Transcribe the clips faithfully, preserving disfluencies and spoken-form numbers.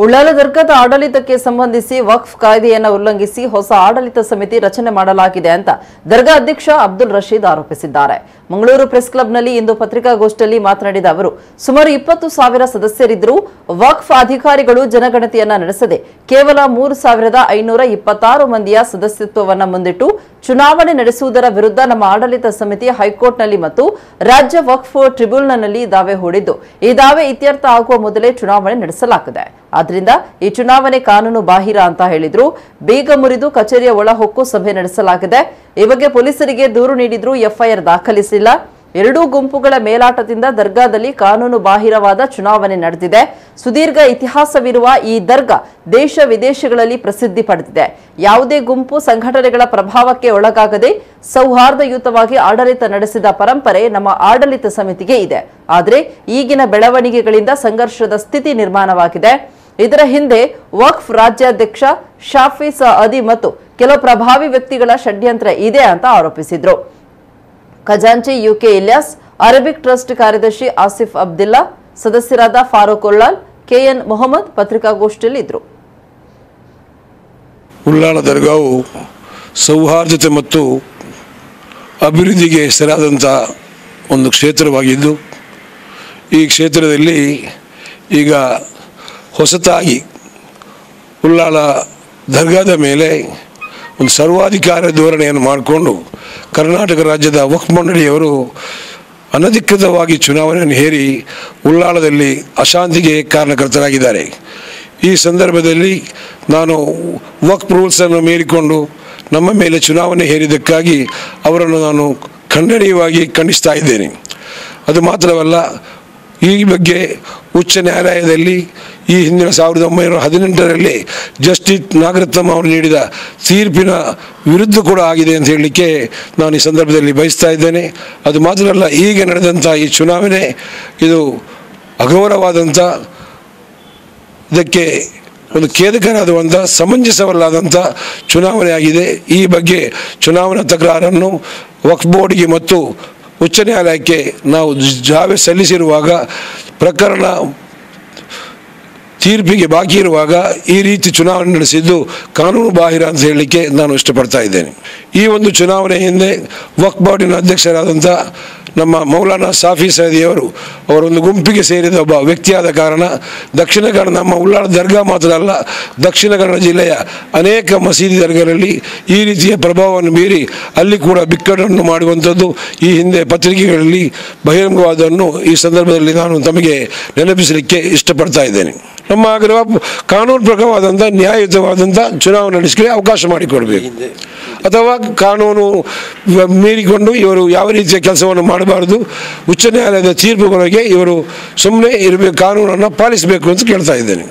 ಉಳ್ಳಾಲ ದರ್ಗಾದ ಆಡಳಿತಕ್ಕೆ ಸಂಬಂಧಿಸಿ ವಕ್ಫ್ ಕಾಯ್ದೆಯನ್ನು ಉಲ್ಲಂಘಿಸಿ ಹೊಸ ಆಡಳಿತ ಸಮಿತಿ ರಚನೆ ಮಾಡಲಾಗಿದೆ ಅಂತ ದರ್ಗಾ ಅಧ್ಯಕ್ಷ ಅಬ್ದುಲ್ ರಶೀದ್ ಆರೋಪಿಸಿದ್ದಾರೆ. ಮಂಗಳೂರು ಪ್ರೆಸ್ ಕ್ಲಬ್ನಲ್ಲಿ ಇಂದು ಪತ್ರಿಕಾಗೋಷ್ಠಿಯಲ್ಲಿ ಮಾತನಾಡಿದ ಅವರು, ಸುಮಾರು ಇಪ್ಪತ್ತು ಸಾವಿರ ಸದಸ್ಯರಿದ್ದರೂ ವಕ್ಫ್ ಅಧಿಕಾರಿಗಳು ಜನಗಣತಿಯನ್ನ ನಡೆಸದೆ ಕೇವಲ ಮೂರು ಸಾವಿರದ ಐನೂರ ಇಪ್ಪತ್ತಾರು ಮಂದಿಯ ಸದಸ್ಯತ್ವವನ್ನು ಮುಂದಿಟ್ಟು ಚುನಾವಣೆ ನಡೆಸುವುದರ ವಿರುದ್ಧ ನಮ್ಮ ಆಡಳಿತ ಸಮಿತಿ ಹೈಕೋರ್ಟ್ನಲ್ಲಿ ಮತ್ತು ರಾಜ್ಯ ವಕ್ಫ್ ಟ್ರಿಬ್ಯುನಲ್ನಲ್ಲಿ ದಾವೆ ಹೂಡಿದ್ದು, ಈ ದಾವೆ ಇತ್ಯರ್ಥ ಆಗುವ ಮೊದಲೇ ಚುನಾವಣೆ ನಡೆಸಲಾಗಿದೆ. ಆದ್ದರಿಂದ ಈ ಚುನಾವಣೆ ಕಾನೂನು ಬಾಹಿರ ಅಂತ ಹೇಳಿದ್ರು. ಬೀಗ ಮುರಿದು ಕಚೇರಿಯ ಒಳಹೊಕ್ಕು ಸಭೆ ನಡೆಸಲಾಗಿದೆ. ಈ ಬಗ್ಗೆ ಪೊಲೀಸರಿಗೆ ದೂರು ನೀಡಿದ್ರು ಎಫ್ಐಆರ್ ದಾಖಲಿಸಿಲ್ಲ. ಎರಡೂ ಗುಂಪುಗಳ ಮೇಲಾಟದಿಂದ ದರ್ಗಾದಲ್ಲಿ ಕಾನೂನು ಬಾಹಿರವಾದ ಚುನಾವಣೆ ನಡೆದಿದೆ. ಸುದೀರ್ಘ ಇತಿಹಾಸವಿರುವ ಈ ದರ್ಗಾ ದೇಶ ವಿದೇಶಗಳಲ್ಲಿ ಪ್ರಸಿದ್ಧಿ ಪಡೆದಿದೆ. ಯಾವುದೇ ಗುಂಪು ಸಂಘಟನೆಗಳ ಪ್ರಭಾವಕ್ಕೆ ಒಳಗಾಗದೆ ಸೌಹಾರ್ದಯುತವಾಗಿ ಆಡಳಿತ ನಡೆಸಿದ ಪರಂಪರೆ ನಮ್ಮ ಆಡಳಿತ ಸಮಿತಿಗೆ ಇದೆ. ಆದರೆ ಈಗಿನ ಬೆಳವಣಿಗೆಗಳಿಂದ ಸಂಘರ್ಷದ ಸ್ಥಿತಿ ನಿರ್ಮಾಣವಾಗಿದೆ. ಇದರ ಹಿಂದೆ ವಕ್ಫ್ ರಾಜ್ಯಾಧ್ಯಕ್ಷ ಶಾಫಿ ಸಅದಿ ಮತ್ತು ಕೆಲವು ಪ್ರಭಾವಿ ವ್ಯಕ್ತಿಗಳ ಷಡ್ಯಂತ್ರ ಇದೆ ಅಂತ ಆರೋಪಿಸಿದ್ರು. ಖಜಾಂಚಿ ಯುಕೆ ಇಲಿಯಾಸ್, ಅರಬಿಕ್ ಟ್ರಸ್ಟ್ ಕಾರ್ಯದರ್ಶಿ ಆಸಿಫ್ ಅಬ್ದುಲ್ಲಾ, ಸದಸ್ಯರಾದ ಫಾರೂಕ್ ಉಳ್ಳಾಲ್, ಕೆಎನ್ ಮೊಹಮ್ಮದ್ ಪತ್ರಿಕಾಗೋಷ್ಠಿಯಲ್ಲಿ ಇದ್ರು. ಉಳ್ಳಾಲ ದರ್ಗಾವು ಸೌಹಾರ್ದತೆ ಮತ್ತು ಅಭಿವೃದ್ಧಿಗೆ ಹೆಸರಾದಂಥ ಒಂದು ಕ್ಷೇತ್ರವಾಗಿದ್ದು, ಈ ಕ್ಷೇತ್ರದಲ್ಲಿ ಈಗ ಹೊಸತಾಗಿ ಉಳ್ಳಾಲ ದರ್ಗಾದ ಮೇಲೆ ಒಂದು ಸರ್ವಾಧಿಕಾರ ಧೋರಣೆಯನ್ನು ಮಾಡಿಕೊಂಡು ಕರ್ನಾಟಕ ರಾಜ್ಯದ ವಕ್ಫ್ ಮಂಡಳಿಯವರು ಅನಧಿಕೃತವಾಗಿ ಚುನಾವಣೆಯನ್ನು ಹೇರಿ ಉಳ್ಳಾಲದಲ್ಲಿ ಅಶಾಂತಿಗೆ ಕಾರಣಕರ್ತರಾಗಿದ್ದಾರೆ. ಈ ಸಂದರ್ಭದಲ್ಲಿ ನಾನು ವಕ್ಫ್ ರೂಲ್ಸನ್ನು ಮೀರಿಕೊಂಡು ನಮ್ಮ ಮೇಲೆ ಚುನಾವಣೆ ಹೇರಿದ್ದಕ್ಕಾಗಿ ಅವರನ್ನು ನಾನು ಖಂಡನೀಯವಾಗಿ ಖಂಡಿಸ್ತಾ ಇದ್ದೇನೆ. ಅದು ಮಾತ್ರವಲ್ಲ, ಈ ಬಗ್ಗೆ ಉಚ್ಚ ನ್ಯಾಯಾಲಯದಲ್ಲಿ ಈ ಹಿಂದಿನ ಸಾವಿರದ ಒಂಬೈನೂರ ಹದಿನೆಂಟರಲ್ಲಿ ಜಸ್ಟಿಸ್ ನಾಗರತ್ನಂ ಅವರು ನೀಡಿದ ತೀರ್ಪಿನ ವಿರುದ್ಧ ಕೂಡ ಆಗಿದೆ ಅಂತ ಹೇಳಲಿಕ್ಕೆ ನಾನು ಈ ಸಂದರ್ಭದಲ್ಲಿ ಬಯಸ್ತಾ ಇದ್ದೇನೆ. ಅದು ಮಾತ್ರವಲ್ಲ, ಈಗ ನಡೆದಂಥ ಈ ಚುನಾವಣೆ ಇದು ಅಗೌರವಾದಂಥ, ಇದಕ್ಕೆ ಒಂದು ಖೇದಕರಾದಂಥ, ಸಮಂಜಸವಲ್ಲಾದಂಥ ಚುನಾವಣೆ ಆಗಿದೆ. ಈ ಬಗ್ಗೆ ಚುನಾವಣಾ ತಕರಾರನ್ನು ವಕ್ಫ್ ಬೋರ್ಡ್ಗೆ ಮತ್ತು ಉಚ್ಚ ನ್ಯಾಯಾಲಯಕ್ಕೆ ನಾವು ಜಾವೆ ಸಲ್ಲಿಸಿರುವಾಗ, ಪ್ರಕರಣ ತೀರ್ಪಿಗೆ ಬಾಕಿ ಇರುವಾಗ ಈ ರೀತಿ ಚುನಾವಣೆ ನಡೆಸಿದ್ದು ಕಾನೂನು ಬಾಹಿರ ಅಂತ ಹೇಳಲಿಕ್ಕೆ ನಾನು ಇಷ್ಟಪಡ್ತಾ ಇದ್ದೇನೆ. ಈ ಒಂದು ಚುನಾವಣೆ ಹಿಂದೆ ವಕ್ಫ್ ಬೋರ್ಡಿನ ಅಧ್ಯಕ್ಷರಾದಂಥ ನಮ್ಮ ಮೌಲಾನಾ ಸಾಫಿ ಸೈದಿಯವರು ಅವರೊಂದು ಗುಂಪಿಗೆ ಸೇರಿದ ಒಬ್ಬ ವ್ಯಕ್ತಿಯಾದ ಕಾರಣ ದಕ್ಷಿಣ ಕನ್ನಡ, ನಮ್ಮ ಉಳ್ಳಾಲ ದರ್ಗಾ ಮಾತ್ರ ಅಲ್ಲ, ದಕ್ಷಿಣ ಕನ್ನಡ ಜಿಲ್ಲೆಯ ಅನೇಕ ಮಸೀದಿ ದರ್ಗಾಗಳಲ್ಲಿ ಈ ರೀತಿಯ ಪ್ರಭಾವವನ್ನು ಮೀರಿ ಅಲ್ಲಿ ಕೂಡ ಬಿಕ್ಕಟ್ಟನ್ನು ಮಾಡುವಂಥದ್ದು ಈ ಹಿಂದೆ ಪತ್ರಿಕೆಗಳಲ್ಲಿ ಬಹಿರಂಗವಾದನ್ನು ಈ ಸಂದರ್ಭದಲ್ಲಿ ನಾನು ತಮಗೆ ನೆನಪಿಸಲಿಕ್ಕೆ ಇಷ್ಟಪಡ್ತಾ ಇದ್ದೇನೆ. ನಮ್ಮ ಆಗ್ರಹ ಕಾನೂನು ಪ್ರಕಾರವಾದಂಥ ನ್ಯಾಯಯುತವಾದಂಥ ಚುನಾವಣೆ ನಡೆಸಲಿಕ್ಕೆ ಅವಕಾಶ ಮಾಡಿಕೊಡಬೇಕು, ಅಥವಾ ಕಾನೂನು ಮೀರಿಕೊಂಡು ಇವರು ಯಾವ ರೀತಿಯ ಕೆಲಸವನ್ನು ಮಾಡಬಾರ್ದು. ಉಚ್ಚ ನ್ಯಾಯಾಲಯದ ತೀರ್ಪುಗಳಿಗೆ ಇವರು ಸುಮ್ಮನೆ ಇರಬೇಕು, ಕಾನೂನನ್ನು ಪಾಲಿಸಬೇಕು ಅಂತ ಕೇಳ್ತಾ ಇದ್ದೇನೆ.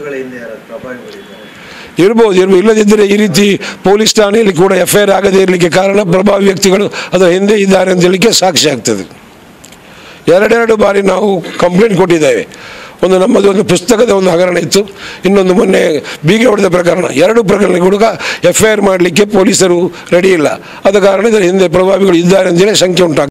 ಇರ್ಬೋದು ಇರ್ಬೋದು ಇಲ್ಲದಿದ್ದರೆ ಈ ರೀತಿ ಪೊಲೀಸ್ ಠಾಣೆಯಲ್ಲಿ ಕೂಡ ಎಫ್ ಐ ಆರ್ ಆಗದೇ ಇರಲಿಕ್ಕೆ ಕಾರಣ ಪ್ರಭಾವಿ ವ್ಯಕ್ತಿಗಳು ಅದರ ಹಿಂದೆ ಇದ್ದಾರೆ ಅಂತ ಹೇಳಲಿಕ್ಕೆ ಸಾಕ್ಷಿ ಆಗ್ತದೆ. ಎರಡೆರಡು ಬಾರಿ ನಾವು ಕಂಪ್ಲೇಂಟ್ ಕೊಟ್ಟಿದ್ದೇವೆ. ಒಂದು ನಮ್ಮದು ಒಂದು ಪುಸ್ತಕದ ಒಂದು ಹಗರಣ ಇತ್ತು, ಇನ್ನೊಂದು ಮೊನ್ನೆ ಬೀಗ ಹೊಡೆದ ಪ್ರಕರಣ. ಎರಡು ಪ್ರಕರಣ ಕೂಡ ಎಫ್ ಐ ಆರ್ ಮಾಡಲಿಕ್ಕೆ ಪೊಲೀಸರು ರೆಡಿ ಇಲ್ಲ. ಆದ ಕಾರಣ ಇದರ ಹಿಂದೆ ಪ್ರಭಾವಿಗಳು ಇದ್ದಾರೆ ಅಂತೇಳಿ ಶಂಕೆ ಉಂಟಾಗ್ತದೆ.